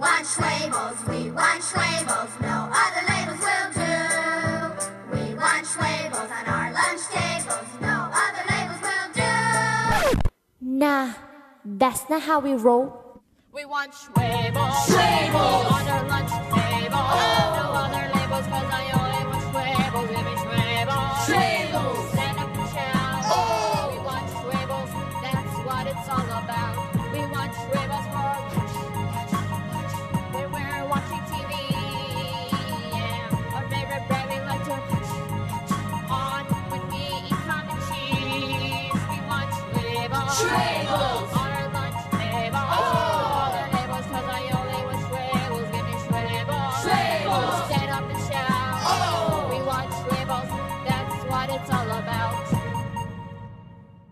want Schwebels, no other labels will do. We want Schwebels on our lunch tables, no other labels will do. Nah, that's not how we roll. We want Schwebel on our lunch table. No other labels, cause I only want Schwebels. Give me Schwebel. Stand up and shout. We want Schwebels, that's what it's all about. We want Schwebels for lunch. When we're watching TV, yeah. Our favorite bread we like to on when we eat ham and cheese. We want Schwebel.